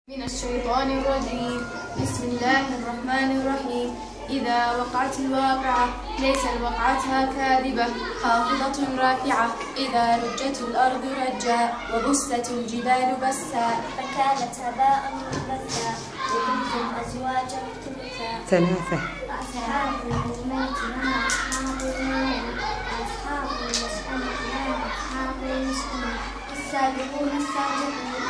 من الشيطان الرجيم. بسم الله الرحمن الرحيم. إذا وقعت الواقعة ليس لوقعتها كاذبة خافضة رافعة. إذا رجت الأرض رجا وبست الجبال بسا فكانت هباء منبثا وكنتم أزواجا ثلاثة. أصحاب الميمنة ما أصحاب الميمنة أصحاب المشأمة ما أصحاب المشأمة السابقون السابقون